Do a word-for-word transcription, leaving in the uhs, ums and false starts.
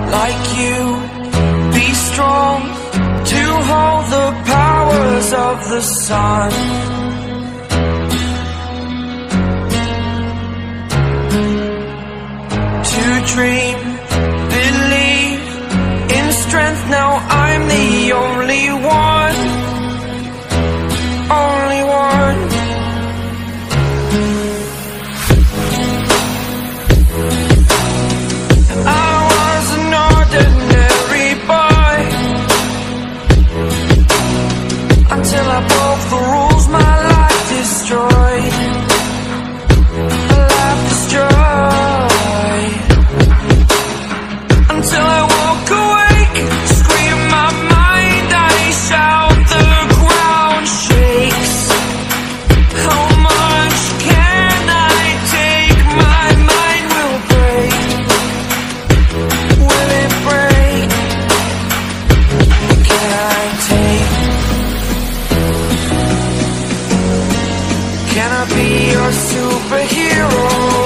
like you, be strong to hold the powers of the sun. To dream, believe in strength, now I'm the only one, only one. I was an ordinary boy until I broke the rules, my life destroyed, my life destroyed. Until I woke awake, scream my mind, I shout, the ground shakes. How much can I take? My mind will break. Will it break? Can I take? Can I be your superhero?